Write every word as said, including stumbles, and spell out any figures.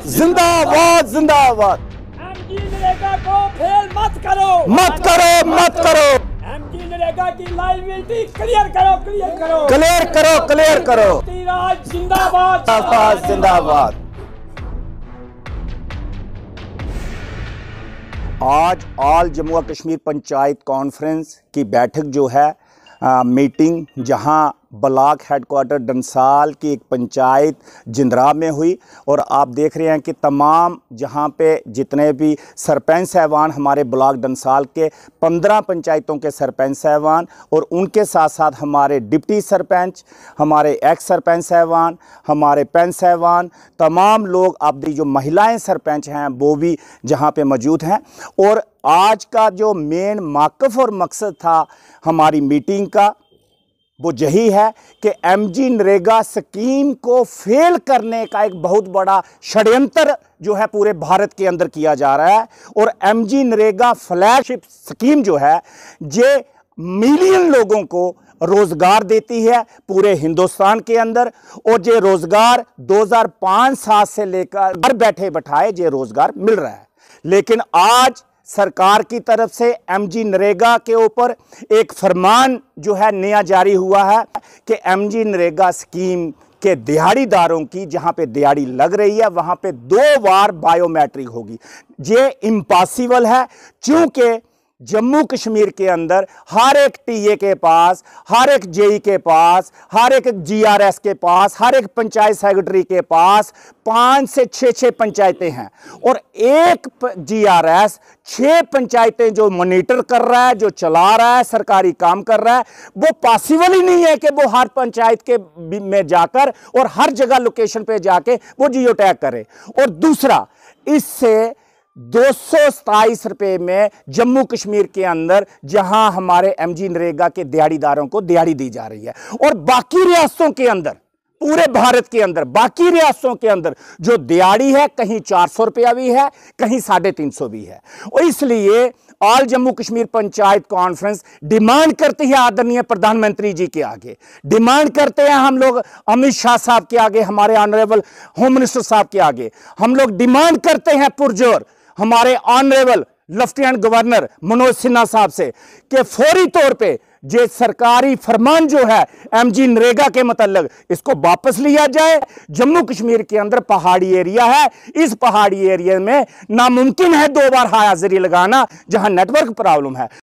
जिंदाबाद जिंदाबाद। एमजी नरेगा को फेल मत करो मत करो मत करो। एमजी नरेगा की लायबिलिटी क्लियर करो क्लियर करो क्लियर करो क्लियर करो। राज जिंदाबाद जिंदाबाद जिंदाबाद। आज ऑल जम्मू और कश्मीर पंचायत कॉन्फ्रेंस की बैठक जो है आ, मीटिंग जहां ब्लॉक हेडक्वार्टर डंसाल की एक पंचायत जिंद्रा में हुई और आप देख रहे हैं कि तमाम जहां पे जितने भी सरपंच साहबान हमारे ब्लॉक डंसाल के पंद्रह पंचायतों के सरपंच साहबान और उनके साथ साथ हमारे डिप्टी सरपंच, हमारे एक्स सरपंच साहबान, हमारे पंच साहबान, तमाम लोग आपकी जो महिलाएं सरपंच हैं वो भी जहां पे मौजूद हैं। और आज का जो मेन मौक़िफ़ और मकसद था हमारी मीटिंग का वो यही है कि एमजी नरेगा स्कीम को फेल करने का एक बहुत बड़ा षड्यंत्र जो है पूरे भारत के अंदर किया जा रहा है। और एमजी नरेगा फ्लैगशिप स्कीम जो है ये मिलियन लोगों को रोज़गार देती है पूरे हिंदुस्तान के अंदर। और ये रोज़गार दो हज़ार पाँच साल से लेकर घर बैठे बैठाए ये रोज़गार मिल रहा है। लेकिन आज सरकार की तरफ से एमजी नरेगा के ऊपर एक फरमान जो है नया जारी हुआ है कि एमजी नरेगा स्कीम के दिहाड़ीदारों की जहां पे दिहाड़ी लग रही है वहां पे दो बार बायोमेट्रिक होगी। ये इम्पॉसिबल है क्योंकि जम्मू कश्मीर के अंदर हर एक टीए के पास, हर एक जेई के पास, हर एक जीआरएस के पास, हर एक पंचायत सेक्रेटरी के पास पाँच से छः छः पंचायतें हैं और एक जीआरएस छः पंचायतें जो मॉनिटर कर रहा है, जो चला रहा है, सरकारी काम कर रहा है। वो पॉसिबल ही नहीं है कि वो हर पंचायत के में जाकर और हर जगह लोकेशन पे जाके वो जियो टैग करे। और दूसरा, इससे दो सौ सताईस रुपये में जम्मू कश्मीर के अंदर जहां हमारे एमजी नरेगा के दिहाड़ीदारों को दिहाड़ी दी जा रही है और बाकी रियासतों के अंदर, पूरे भारत के अंदर बाकी रियासतों के अंदर जो दिहाड़ी है कहीं चार सौ रुपया भी है, कहीं साढ़े तीन सौ भी है। और इसलिए all Jammu Kashmir panchayat conference demand करती है आदरणीय प्रधानमंत्री जी के आगे, डिमांड करते हैं हम लोग अमित शाह साहब के आगे, हमारे ऑनरेबल होम मिनिस्टर साहब के आगे, हम लोग डिमांड करते हैं पुरजोर हमारे honourable lieutenant governor Manoj Sinha sahab से कि फौरी तौर पे जे सरकारी फरमान जो है एमजी नरेगा के मतलब इसको वापस लिया जाए। जम्मू कश्मीर के अंदर पहाड़ी एरिया है, इस पहाड़ी एरिया में नामुमकिन है दो बार हाजिरी लगाना जहां नेटवर्क प्रॉब्लम है।